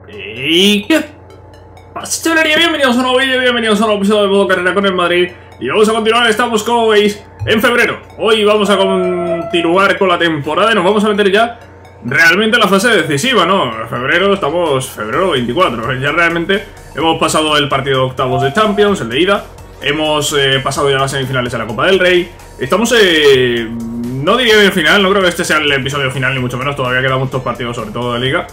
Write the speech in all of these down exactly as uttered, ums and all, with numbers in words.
¿Y qué pasa, chavalería? Bienvenidos a un nuevo vídeo, bienvenidos a un nuevo episodio de Modo Carrera con el Madrid. Y vamos a continuar, estamos como veis en febrero. Hoy vamos a continuar con la temporada y nos vamos a meter ya realmente en la fase decisiva, ¿no? En febrero, estamos febrero veinticuatro. Ya realmente hemos pasado el partido de octavos de Champions, el de ida. Hemos eh, pasado ya las semifinales de la Copa del Rey. Estamos, eh, no diría en el final, no creo que este sea el episodio final ni mucho menos. Todavía quedan muchos partidos, sobre todo de Liga.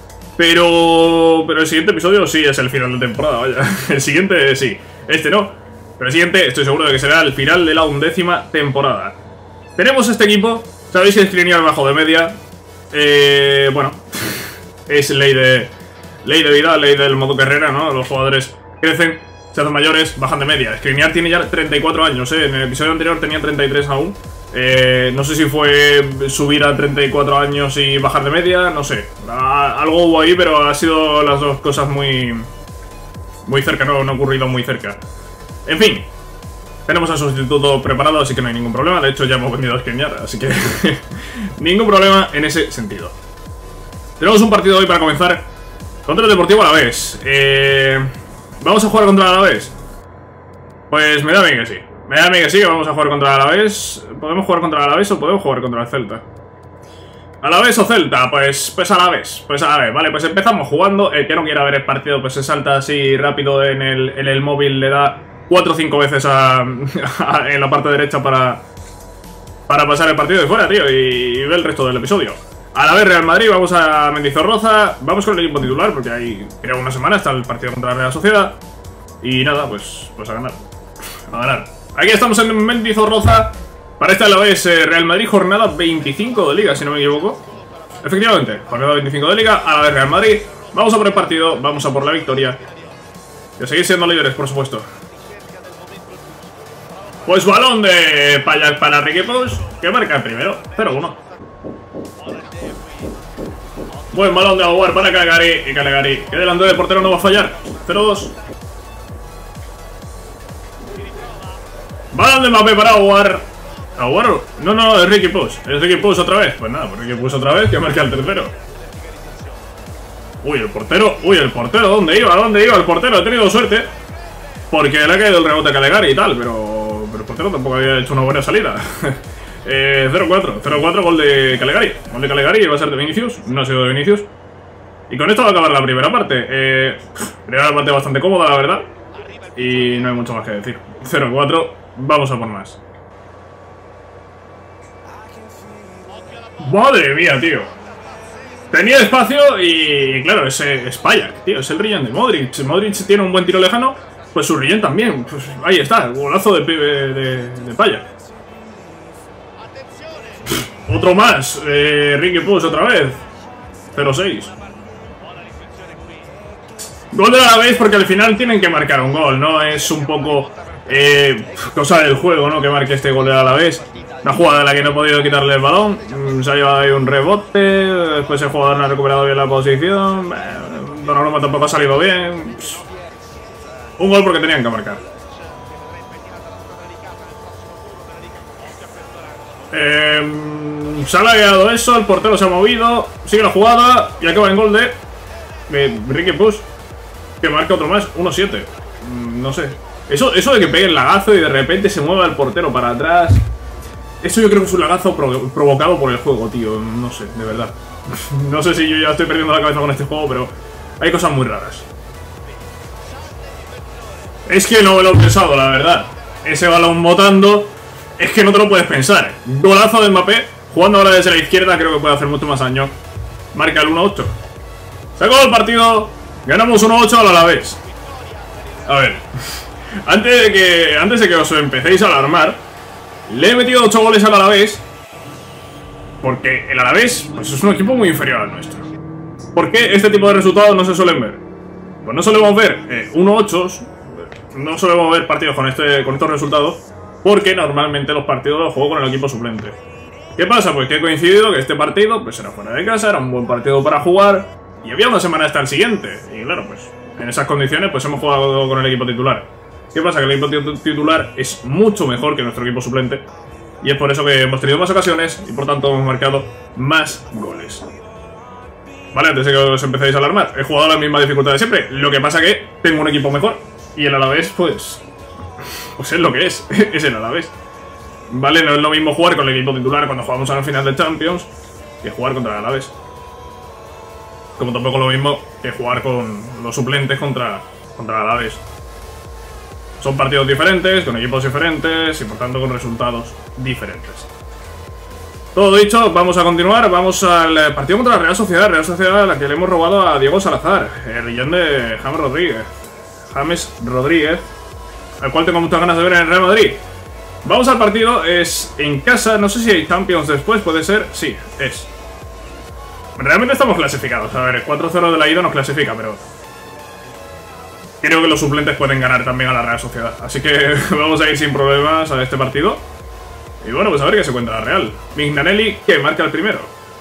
Pero, pero el siguiente episodio sí es el final de temporada, vaya. El siguiente sí, este no. Pero el siguiente estoy seguro de que será el final de la undécima temporada. Tenemos este equipo, sabéis que es lineal bajo de media. Eh, bueno, es ley de, ley de vida, ley del modo carrera, ¿no? Los jugadores crecen, se hacen mayores, bajan de media. Skriniar tiene ya treinta y cuatro años, ¿eh? En el episodio anterior tenía treinta y tres aún. Eh, no sé si fue subir a treinta y cuatro años y bajar de media, no sé. Ah, algo hubo ahí, pero ha sido las dos cosas muy muy cerca, no, no ha ocurrido muy cerca. En fin, tenemos al sustituto preparado, así que no hay ningún problema. De hecho, ya hemos vendido a Skriniar, así que ningún problema en ese sentido. Tenemos un partido hoy para comenzar contra el Deportivo Alavés. Eh, ¿Vamos a jugar contra el Alavés? Pues me da bien que sí. Me da a mí que sí, que vamos a jugar contra el Alavés. ¿Podemos jugar contra el Alavés o podemos jugar contra el Celta? ¿Alavés o Celta? Pues, pues Alavés, pues Alavés. Vale, pues empezamos jugando. El que no quiera ver el partido, pues se salta así rápido en el, en el móvil. Le da cuatro o cinco veces a, a, en la parte derecha para, para pasar el partido de fuera, tío. Y, y ve el resto del episodio. Alavés Real Madrid, vamos a Mendizorroza. Vamos con el equipo titular, porque hay, creo, una semana está el partido contra la Real Sociedad. Y nada, pues, pues a ganar. A ganar. Aquí estamos en Mendizorroza para este Alavés eh, Real Madrid, jornada veinticinco de Liga, si no me equivoco. Efectivamente, jornada veinticinco de Liga, Alavés Real Madrid. Vamos a por el partido, vamos a por la victoria. Y a seguir siendo líderes, por supuesto. Pues balón de Payas para Riqui Puig, que marca el primero, cero uno. Buen balón de Aguar para Calegari, y Calegari, que delante del portero no va a fallar, cero dos. Balón de Mbappé para Aguar. Aguar, no, no, es Riqui Puig. Es Riqui Puig otra vez. Pues nada, pues Riqui Puig otra vez, que marca el tercero. Uy, el portero, uy, el portero, ¿dónde iba? ¿Dónde iba el portero? He tenido suerte, porque le ha caído el rebote a Calegari y tal, pero, pero el portero tampoco había hecho una buena salida. eh, cero cuatro, cero cuatro, gol de Calegari. Gol de Calegari, y va a ser de Vinicius. No ha sido de Vinicius. Y con esto va a acabar la primera parte. Eh, primera parte bastante cómoda, la verdad. Y no hay mucho más que decir. cero cuatro. Vamos a por más. Madre mía, tío. Tenía espacio y, claro, ese es Payas, tío. Es el Rillén de Modric. Modric tiene un buen tiro lejano, pues su Rillén también. Pues ahí está, el golazo de, de, de, de Payas. Otro más. Eh, Riqui Puig otra vez. cero seis. Gol de Alavés, porque al final tienen que marcar un gol, ¿no? Es un poco... Eh, cosa del juego, ¿no? Que marque este gol de Alavés. Una jugada en la que no he podido quitarle el balón. Se ha llevado ahí un rebote. Después el jugador no ha recuperado bien la posición. Donnarumma tampoco ha salido bien. Un gol porque tenían que marcar. eh, Se ha lagueado eso. El portero se ha movido. Sigue la jugada y acaba en gol de, de Riqui Puig, que marca otro más. uno siete. No sé. Eso, eso de que pegue el lagazo y de repente se mueva el portero para atrás. Eso yo creo que es un lagazo pro provocado por el juego, tío. No sé, de verdad. No sé si yo ya estoy perdiendo la cabeza con este juego, pero hay cosas muy raras. Es que no me lo he pensado, la verdad. Ese balón botando, es que no te lo puedes pensar. Golazo de Mbappé, jugando ahora desde la izquierda, creo que puede hacer mucho más daño. Marca el uno ocho. Se acabó el partido. Ganamos uno ocho al Alavés. A ver... Antes de que antes de que os empecéis a alarmar, le he metido ocho goles al Alavés, porque el Alavés pues, es un equipo muy inferior al nuestro. ¿Por qué este tipo de resultados no se suelen ver? Pues no solemos ver eh, uno ocho, no solemos ver partidos con, este, con estos resultados, porque normalmente los partidos los juego con el equipo suplente. ¿Qué pasa? Pues que he coincidido que este partido pues era fuera de casa, era un buen partido para jugar, y había una semana hasta el siguiente. Y claro, pues en esas condiciones pues hemos jugado con el equipo titular. ¿Qué pasa? Que el equipo titular es mucho mejor que nuestro equipo suplente, y es por eso que hemos tenido más ocasiones y por tanto hemos marcado más goles. Vale, antes de que os empecéis a alarmar. He jugado a la misma dificultad de siempre. Lo que pasa que tengo un equipo mejor. Y el Alavés, pues... Pues es lo que es. Es el Alavés. Vale, no es lo mismo jugar con el equipo titular cuando jugamos a la final de Champions que jugar contra el Alavés. Como tampoco lo mismo que jugar con los suplentes contra, contra el Alavés. Son partidos diferentes, con equipos diferentes y por tanto con resultados diferentes. Todo dicho, vamos a continuar. Vamos al partido contra la Real Sociedad. Real Sociedad a la que le hemos robado a Diego Salazar, el rillón de James Rodríguez. James Rodríguez, al cual tengo muchas ganas de ver en el Real Madrid. Vamos al partido, es en casa. No sé si hay Champions después, puede ser. Sí, es. Realmente estamos clasificados. A ver, cuatro cero de la ida nos clasifica, pero... creo que los suplentes pueden ganar también a la Real Sociedad. Así que vamos a ir sin problemas a este partido. Y bueno, pues a ver qué se cuenta la Real. Mignanelli, que marca el primero.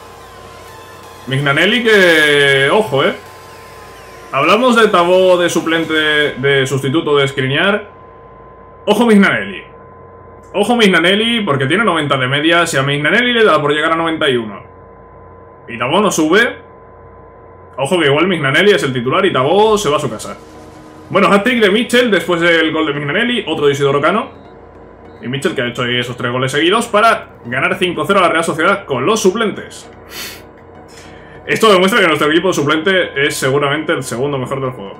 Mignanelli que... ojo, eh. Hablamos de Tabó, de suplente, de sustituto de Skriniar. Ojo Mignanelli. Ojo Mignanelli porque tiene noventa de media. Si a Mignanelli le da por llegar a noventa y uno y Tabó no sube, ojo que igual Mignanelli es el titular y Tabó se va a su casa. Bueno, hat-trick de Mitchell después del gol de Mignanelli. Otro de Isidoro Cano. Y Mitchell que ha hecho ahí esos tres goles seguidos para ganar cinco cero a la Real Sociedad con los suplentes. Esto demuestra que nuestro equipo suplente es seguramente el segundo mejor del juego.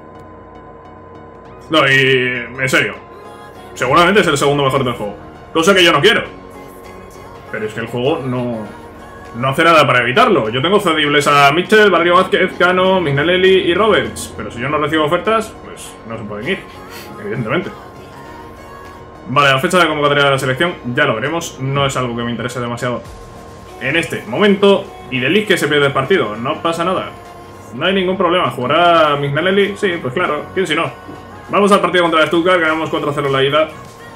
No, y... en serio. Seguramente es el segundo mejor del juego. Cosa que yo no quiero. Pero es que el juego no... no hace nada para evitarlo. Yo tengo cedibles a Mitchell, Valerio Vázquez, Cano, Mignanelli y Roberts. Pero si yo no recibo ofertas, pues no se pueden ir. Evidentemente. Vale, la fecha de convocatoria de la selección ya lo veremos. No es algo que me interese demasiado en este momento. Y de Ligt que se pierde el partido. No pasa nada. No hay ningún problema. ¿Jugará Mignanelli? Sí, pues claro. ¿Quién si no? Vamos al partido contra el Stuttgart. Ganamos cuatro cero la ida.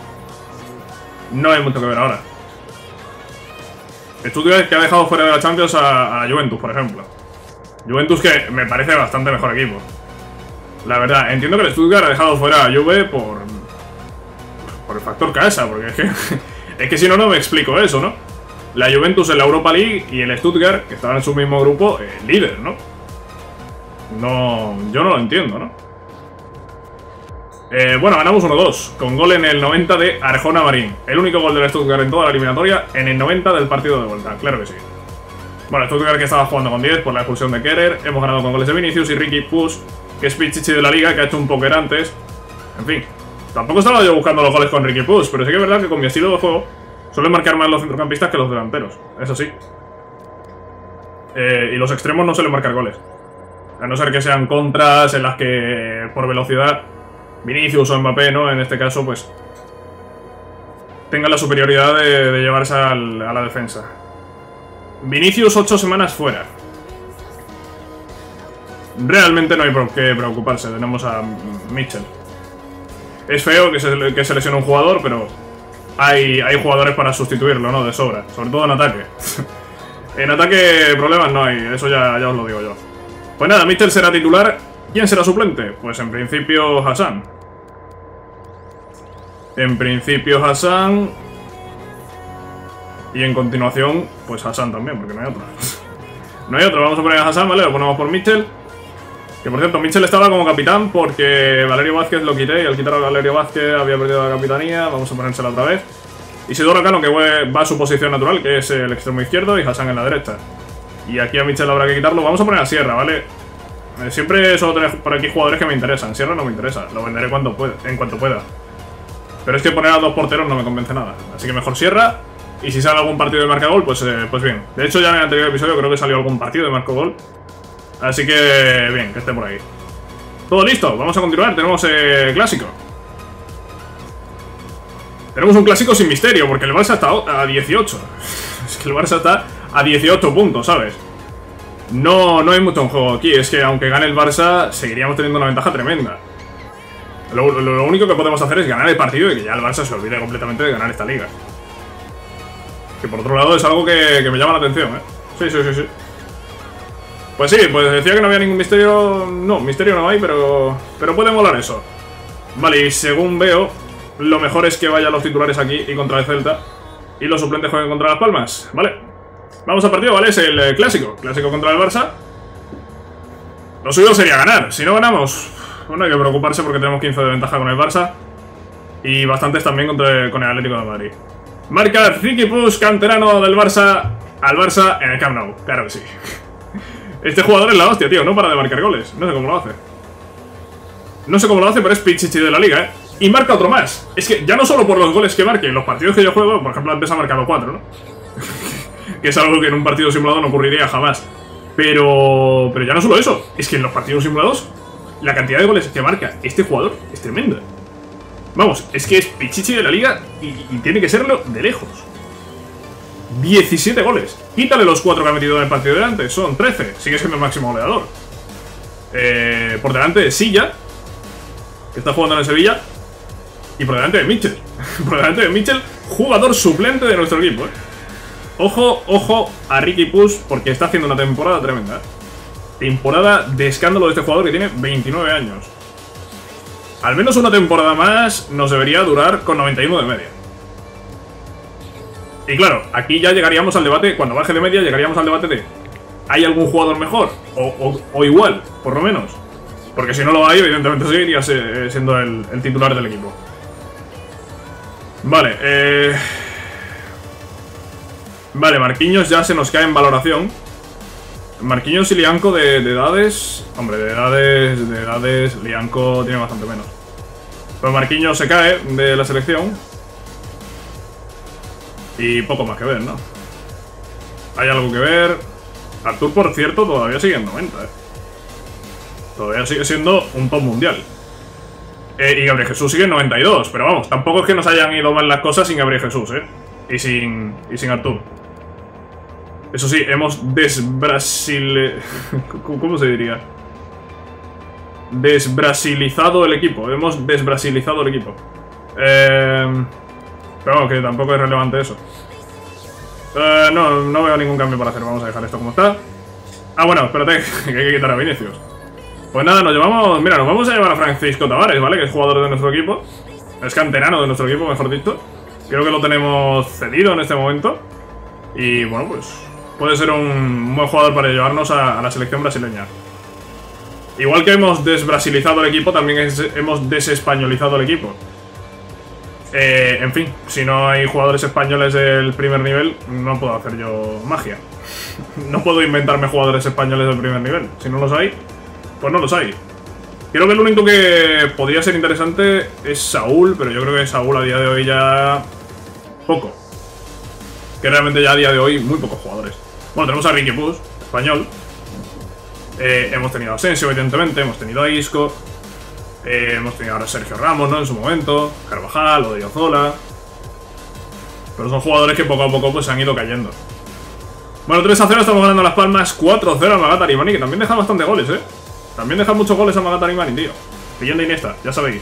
No hay mucho que ver ahora. Stuttgart que ha dejado fuera de la Champions a, a la Juventus, por ejemplo. Juventus que me parece bastante mejor equipo. La verdad, entiendo que el Stuttgart ha dejado fuera a Juve por... por el factor casa, porque es que... es que si no, no me explico eso, ¿no? La Juventus en la Europa League y el Stuttgart, que estaban en su mismo grupo, eh, líder, ¿no? No... yo no lo entiendo, ¿no? Eh, bueno, ganamos uno dos, con gol en el noventa de Arjona Marín. El único gol del Stuttgart en toda la eliminatoria, en el noventa del partido de vuelta, claro que sí. Bueno, Stuttgart que estaba jugando con diez por la expulsión de Kerer. Hemos ganado con goles de Vinicius y Ricky Puig, que es Pichichi de la liga, que ha hecho un póker antes. En fin, tampoco estaba yo buscando los goles con Ricky Puig, pero sí que es verdad que con mi estilo de juego suelen marcar más los centrocampistas que los delanteros, eso sí. Eh, y los extremos no suelen marcar goles. A no ser que sean contras en las que por velocidad Vinicius o Mbappé, ¿no? En este caso, pues tengan la superioridad de, de llevarse al, a la defensa. Vinicius ocho semanas fuera. Realmente no hay por qué preocuparse. Tenemos a Mitchell. Es feo que se, que se lesione un jugador, pero hay, hay jugadores para sustituirlo, ¿no? De sobra. Sobre todo en ataque. En ataque problemas no hay. Eso ya, ya os lo digo yo. Pues nada, Mitchell será titular. ¿Quién será suplente? Pues en principio Hassan. En principio Hassan. Y en continuación, pues Hassan también, porque no hay otro. No hay otro, vamos a poner a Hassan, ¿vale? Lo ponemos por Mitchell. Que por cierto, Mitchell estaba como capitán porque Valerio Vázquez lo quité. Y al quitar a Valerio Vázquez había perdido la capitanía. Vamos a ponérsela otra vez. Isidoro Cano, que va a su posición natural, que es el extremo izquierdo, y Hassan en la derecha. Y aquí a Mitchell habrá que quitarlo. Vamos a poner a Sierra, ¿vale? Siempre suelo tener por aquí jugadores que me interesan. Sierra no me interesa, lo venderé cuando pueda, en cuanto pueda. Pero es que poner a dos porteros no me convence nada. Así que mejor Sierra. Y si sale algún partido de marca gol, pues, eh, pues bien. De hecho, ya en el anterior episodio creo que salió algún partido de marca gol. Así que bien, que esté por ahí. Todo listo, vamos a continuar. Tenemos eh, clásico. Tenemos un clásico sin misterio, porque el Barça está a dieciocho. Es que el Barça está a dieciocho puntos, ¿sabes? No, no hay mucho en juego aquí. Es que aunque gane el Barça, seguiríamos teniendo una ventaja tremenda. Lo, lo, lo único que podemos hacer es ganar el partido y que ya el Barça se olvide completamente de ganar esta liga. Que por otro lado es algo que, que me llama la atención, ¿eh? Sí, sí, sí, sí. Pues sí, pues decía que no había ningún misterio. No, misterio no hay, pero pero puede molar eso. Vale, y según veo, lo mejor es que vayan los titulares aquí y contra el Celta y los suplentes jueguen contra Las Palmas, ¿vale? Vamos al partido, ¿vale? Es el clásico, clásico contra el Barça. Lo suyo sería ganar. Si no ganamos, bueno, hay que preocuparse porque tenemos quince de ventaja con el Barça. Y bastantes también contra, con el Atlético de Madrid. Marca Riqui Puig, canterano del Barça, al Barça en el Camp Nou. Claro que sí. Este jugador es la hostia, tío. No para de marcar goles. No sé cómo lo hace. No sé cómo lo hace, pero es Pichichi de la liga, ¿eh? Y marca otro más. Es que ya no solo por los goles que marque en los partidos que yo juego, por ejemplo, antes ha marcado cuatro, ¿no? Que es algo que en un partido simulado no ocurriría jamás. Pero... Pero ya no solo eso. Es que en los partidos simulados, la cantidad de goles que marca este jugador es tremenda. Vamos, es que es Pichichi de la liga y, y tiene que serlo de lejos. diecisiete goles. Quítale los cuatro que ha metido en el partido de antes. Son trece. Sigue siendo el máximo goleador. Eh, por delante de Silla, que está jugando en el Sevilla. Y por delante de Mitchell. Por delante de Mitchell, jugador suplente de nuestro equipo, ¿eh? Ojo, ojo a Riqui Puig, porque está haciendo una temporada tremenda, ¿eh? Temporada de escándalo de este jugador que tiene veintinueve años. Al menos una temporada más nos debería durar con noventa y uno de media. Y claro, aquí ya llegaríamos al debate, cuando baje de media, llegaríamos al debate de ¿hay algún jugador mejor? O, o, o igual, por lo menos. Porque si no lo hay, evidentemente seguiría siendo el, el titular del equipo. Vale, eh... Vale, Marquinhos ya se nos cae en valoración. Marquinhos y Lianco de, de edades... Hombre, de edades... De edades... Lianco tiene bastante menos. Pero Marquinhos se cae de la selección. Y poco más que ver, ¿no? Hay algo que ver. Artur, por cierto, todavía sigue en noventa, ¿eh? Todavía sigue siendo un top mundial. Eh, y Gabriel Jesús sigue en noventa y dos. Pero vamos, tampoco es que nos hayan ido mal las cosas sin Gabriel Jesús, ¿eh? Y sin, y sin Artur. Eso sí, hemos desbrasil... ¿Cómo se diría? Desbrasilizado el equipo. Hemos desbrasilizado el equipo. Eh... Pero vamos, que tampoco es relevante eso. Eh, no, no veo ningún cambio para hacer. Vamos a dejar esto como está. Ah, bueno, espérate, que hay que quitar a Vinicius. Pues nada, nos llevamos... Mira, nos vamos a llevar a Francisco Tavares, ¿vale? Que es jugador de nuestro equipo. Es canterano de nuestro equipo, mejor dicho. Creo que lo tenemos cedido en este momento. Y bueno, pues puede ser un buen jugador para llevarnos a, a la selección brasileña. Igual que hemos desbrasilizado el equipo, también es, hemos desespañolizado el equipo. Eh, en fin, si no hay jugadores españoles del primer nivel, no puedo hacer yo magia. No puedo inventarme jugadores españoles del primer nivel. Si no los hay, pues no los hay. Creo que el único que podría ser interesante es Saúl, pero yo creo que Saúl a día de hoy ya... poco. Que realmente ya a día de hoy muy pocos jugadores. Bueno, tenemos a Riqui Puig, español. Eh, hemos tenido a Asensio, evidentemente. Hemos tenido a Isco. Eh, hemos tenido ahora a Sergio Ramos, ¿no? En su momento. Carvajal, Odriozola. Pero son jugadores que poco a poco pues se han ido cayendo. Bueno, tres a cero estamos ganando Las Palmas. cuatro a cero a Magat Arimani, que también deja bastante goles, ¿eh? También deja muchos goles a Magat Arimani, tío. Leyenda Iniesta, ya sabéis.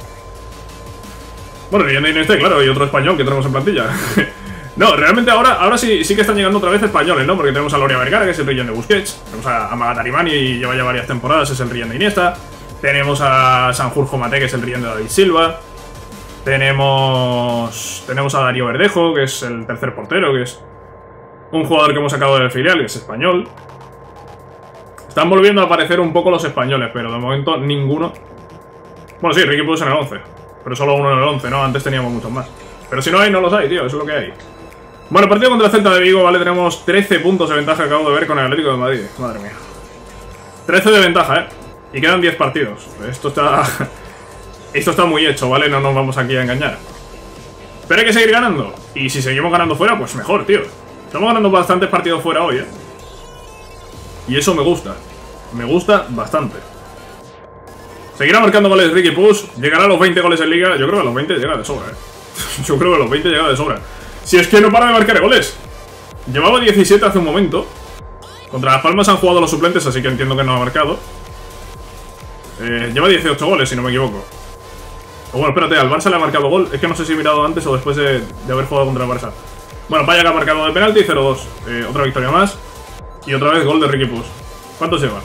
Bueno, Leyenda Iniesta, claro, y otro español que tenemos en plantilla. No, realmente ahora, ahora sí, sí que están llegando otra vez españoles, ¿no? Porque tenemos a Loria Vergara, que es el Rillén de Busquets. Tenemos a, a Magat Arimani, y lleva ya varias temporadas, es el Rillén de Iniesta. Tenemos a Sanjurjo Mate, que es el Rillén de David Silva. Tenemos... Tenemos a Darío Verdejo, que es el tercer portero, que es un jugador que hemos sacado del filial, que es español. Están volviendo a aparecer un poco los españoles, pero de momento ninguno. Bueno, sí, Riqui Puig en el once, pero solo uno en el once, ¿no? Antes teníamos muchos más. Pero si no hay, no los hay, tío, eso es lo que hay. Bueno, partido contra el Celta de Vigo, ¿vale? Tenemos trece puntos de ventaja, acabo de ver, con el Atlético de Madrid. Madre mía. trece de ventaja, ¿eh? Y quedan diez partidos. Esto está... Esto está muy hecho, ¿vale? No nos vamos aquí a engañar. Pero hay que seguir ganando. Y si seguimos ganando fuera, pues mejor, tío. Estamos ganando bastantes partidos fuera hoy, ¿eh? Y eso me gusta. Me gusta bastante. Seguirá marcando goles Riqui Puig. Llegará a los veinte goles en Liga. Yo creo que a los veinte llega de sobra, ¿eh? Yo creo que a los veinte llega de sobra. Si es que no para de marcar goles. Llevaba diecisiete hace un momento. Contra Las Palmas han jugado los suplentes, así que entiendo que no ha marcado. Eh, lleva dieciocho goles, si no me equivoco. O bueno, espérate, al Barça le ha marcado gol. Es que no sé si he mirado antes o después de, de haber jugado contra el Barça. Bueno, vaya que ha marcado de penalti, cero dos. Eh, otra victoria más. Y otra vez gol de Riqui Puig. ¿Cuántos lleva?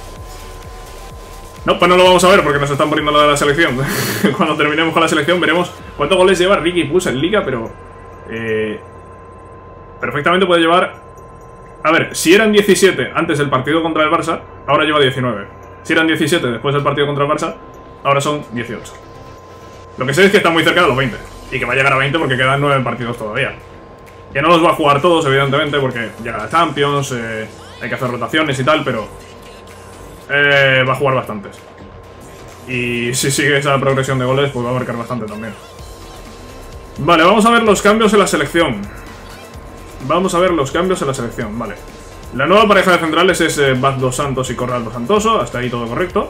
No, pues no lo vamos a ver porque nos están poniendo la de la selección. Cuando terminemos con la selección veremos cuántos goles lleva Riqui Puig en Liga, pero... Eh, perfectamente puede llevar... A ver, si eran diecisiete antes del partido contra el Barça, ahora lleva diecinueve. Si eran diecisiete después del partido contra el Barça, ahora son dieciocho. Lo que sé es que está muy cerca de los veinte. Y que va a llegar a veinte porque quedan nueve partidos todavía. Que no los va a jugar todos, evidentemente, porque llega la Champions, eh, hay que hacer rotaciones y tal, pero eh, va a jugar bastantes. Y si sigue esa progresión de goles, pues va a marcar bastante también. Vale, vamos a ver los cambios en la selección. Vamos a ver los cambios en la selección, vale. La nueva pareja de centrales es eh, Baz dos Santos y Corral dos Santoso, hasta ahí todo correcto.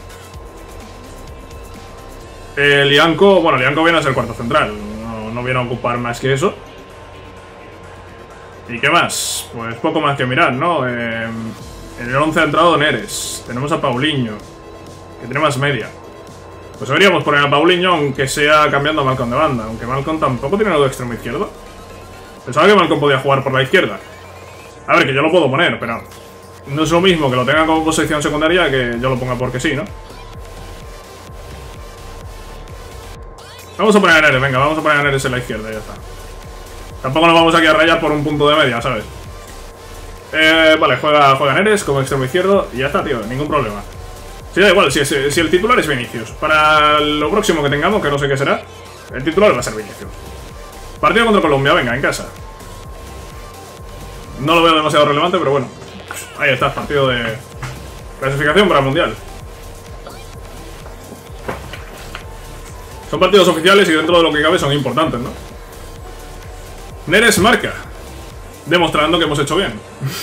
Eh, Lianco, bueno, Lianco viene a ser cuarto central, no, no viene a ocupar más que eso. ¿Y qué más? Pues poco más que mirar, ¿no? Eh, en el once ha entrado Neres, tenemos a Paulinho, que tiene más media. Pues deberíamos poner a Paulinho, aunque sea cambiando a Malcom de banda, aunque Malcom tampoco tiene el extremo izquierdo. Pensaba que Malcom podía jugar por la izquierda. A ver, que yo lo puedo poner, pero no es lo mismo que lo tenga como posición secundaria que yo lo ponga porque sí, ¿no? Vamos a poner a Neres, venga, vamos a poner a Neres en la izquierda y ya está. Tampoco nos vamos aquí a rayar por un punto de media, ¿sabes? Eh, vale, juega, juega Neres como extremo izquierdo y ya está, tío, ningún problema. Sí, da igual, si, si, si el titular es Vinicius. Para lo próximo que tengamos, que no sé qué será, el titular va a ser Vinicius. Partido contra Colombia, venga, en casa. No lo veo demasiado relevante, pero bueno. Ahí está, partido de clasificación para el Mundial. Son partidos oficiales y dentro de lo que cabe son importantes, ¿no? Neres marca, demostrando que hemos hecho bien.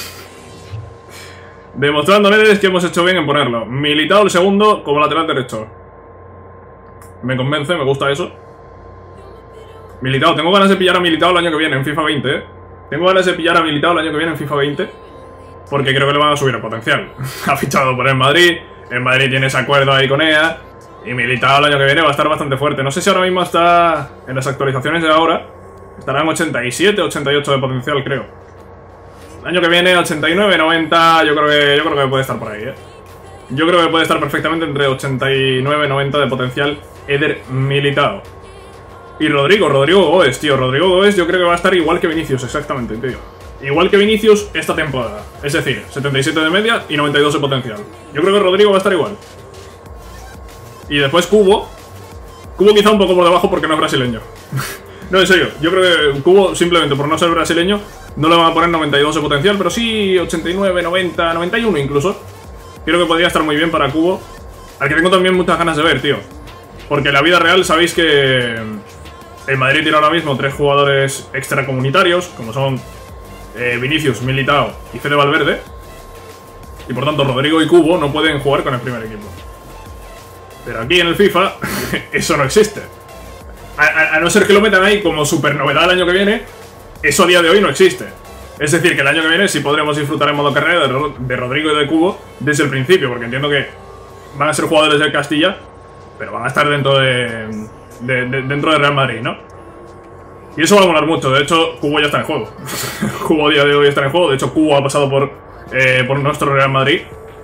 Demostrando Neres que hemos hecho bien en ponerlo. Militao el segundo como lateral derecho. Me convence, me gusta eso. Militao, tengo ganas de pillar a Militao el año que viene en FIFA veinte, ¿eh? Tengo ganas de pillar a Militao el año que viene en FIFA veinte. Porque creo que le van a subir el potencial. Ha fichado por el Madrid. El Madrid tiene ese acuerdo ahí con E A. Y Militao el año que viene va a estar bastante fuerte. No sé si ahora mismo está en las actualizaciones de ahora. Estará en ochenta y siete, ochenta y ocho de potencial, creo. El año que viene, ochenta y nueve, noventa. Yo creo que, yo creo que puede estar por ahí, ¿eh? Yo creo que puede estar perfectamente entre ochenta y nueve, noventa de potencial Eder Militao. Y Rodrigo, Rodrigo Goes, tío. Rodrigo Goes yo creo que va a estar igual que Vinicius, exactamente, tío. Igual que Vinicius esta temporada. Es decir, setenta y siete de media y noventa y dos de potencial. Yo creo que Rodrigo va a estar igual. Y después Cubo. Cubo quizá un poco por debajo porque no es brasileño. No, en serio, yo creo que Cubo, simplemente por no ser brasileño, no le van a poner noventa y dos de potencial, pero sí ochenta y nueve, noventa, noventa y uno incluso. Creo que podría estar muy bien para Cubo, al que tengo también muchas ganas de ver, tío. Porque en la vida real sabéis que el Madrid tiene ahora mismo tres jugadores extracomunitarios, como son eh, Vinicius, Militao y Fede Valverde. Y por tanto Rodrigo y Cubo no pueden jugar con el primer equipo. Pero aquí en el FIFA eso no existe. A, a, a no ser que lo metan ahí como super novedad el año que viene, eso a día de hoy no existe. Es decir, que el año que viene sí podremos disfrutar en modo carrera de, de Rodrigo y de Cubo desde el principio, porque entiendo que van a ser jugadores del Castilla, pero van a estar dentro de, de, de, dentro de Real Madrid, ¿no? Y eso va a molar mucho. De hecho, Cubo ya está en juego. Cubo a día de hoy está en juego. De hecho, Cubo ha pasado por, eh, por nuestro Real Madrid.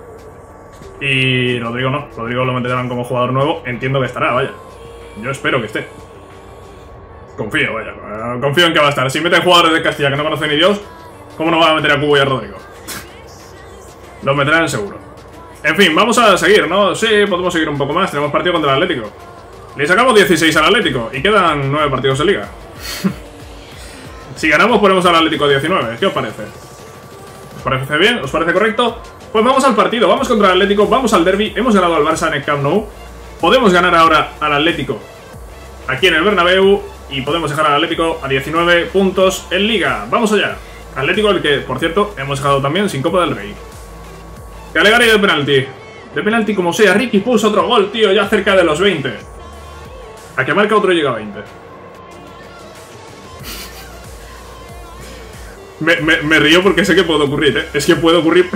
Y Rodrigo no. Rodrigo lo meterán como jugador nuevo. Entiendo que estará, vaya. Yo espero que esté. Confío, vaya. Confío en que va a estar. Si meten jugadores de Castilla que no conocen ni Dios, ¿cómo no van a meter a Cubo y a Rodrigo? Los meterán seguro. En fin, vamos a seguir, ¿no? Sí, podemos seguir un poco más. Tenemos partido contra el Atlético. Le sacamos dieciséis al Atlético y quedan nueve partidos de liga. Si ganamos ponemos al Atlético diecinueve. ¿Qué os parece? ¿Os parece bien? ¿Os parece correcto? Pues vamos al partido. Vamos contra el Atlético. Vamos al derbi. Hemos ganado al Barça en el Camp Nou. Podemos ganar ahora al Atlético aquí en el Bernabéu. Y podemos dejar al Atlético a diecinueve puntos en liga. Vamos allá. Atlético, el que, por cierto, hemos dejado también sin Copa del Rey. Calegari de penalti. De penalti como sea. Ricky puso otro gol, tío, ya cerca de los veinte. A que marca otro llega a veinte. me, me, me río porque sé que puede ocurrir, ¿eh? Es que puede ocurrir.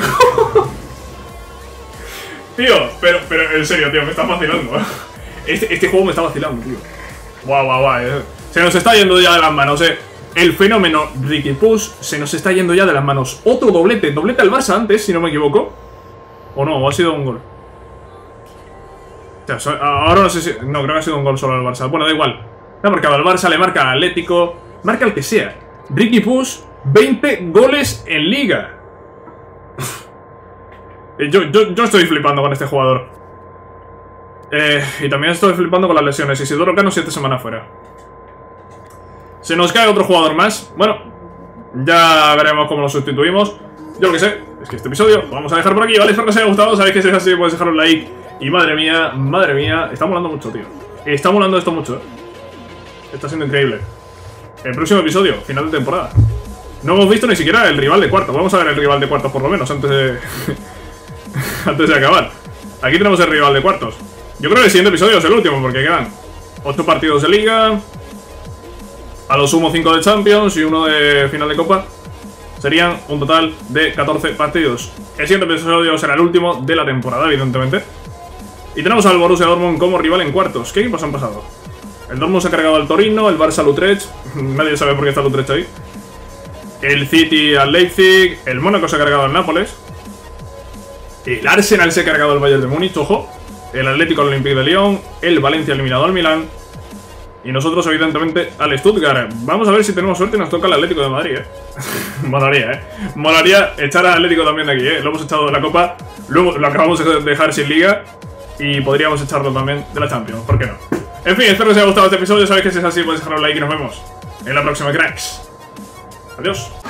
Tío, pero, pero en serio, tío, me está vacilando. Este, este juego me está vacilando, tío. Guau, guau, guau. Eh. Se nos está yendo ya de las manos, eh. El fenómeno Ricky Push se nos está yendo ya de las manos. Otro doblete. Doblete al Barça antes, si no me equivoco. O no, o ha sido un gol. O sea, ahora no sé si... No, creo que ha sido un gol solo al Barça. Bueno, da igual. Le ha marcado al Barça, le marca al Atlético. Marca el que sea. Ricky Push, veinte goles en liga. Yo, yo, yo estoy flipando con este jugador. Eh, y también estoy flipando con las lesiones. Isidoro Cano, siete semanas fuera. Se nos cae otro jugador más. Bueno, ya veremos cómo lo sustituimos. Yo lo que sé es que este episodio lo vamos a dejar por aquí, ¿vale? Espero que os haya gustado. Sabéis que si es así, podéis dejar un like. Y madre mía, madre mía, está molando mucho, tío. Está molando esto mucho, ¿eh? Está siendo increíble. El próximo episodio, final de temporada. No hemos visto ni siquiera el rival de cuartos. Vamos a ver el rival de cuartos por lo menos, antes de... antes de acabar. Aquí tenemos el rival de cuartos. Yo creo que el siguiente episodio es el último, porque quedan ocho partidos de liga, a lo sumo cinco de Champions y uno de final de Copa. Serían un total de catorce partidos. El siguiente episodio será el último de la temporada, evidentemente. Y tenemos al Borussia Dortmund como rival en cuartos. ¿Qué equipos han pasado? El Dortmund se ha cargado al Torino, el Barça al Utrecht. Nadie sabe por qué está el Utrecht ahí. El City al Leipzig, el Mónaco se ha cargado al Nápoles. El Arsenal se ha cargado al Bayern de Múnich, ojo. El Atlético al Olympique de Lyon, el Valencia eliminado al Milán. Y nosotros, evidentemente, al Stuttgart. Vamos a ver si tenemos suerte y nos toca el Atlético de Madrid, ¿eh? Molaría, ¿eh? Molaría echar al Atlético también de aquí, ¿eh? Lo hemos echado de la Copa, luego lo acabamos de dejar sin liga y podríamos echarlo también de la Champions, ¿por qué no? En fin, espero que os haya gustado este episodio. Sabéis que si es así, podéis dejar un like y nos vemos en la próxima, cracks. Adiós.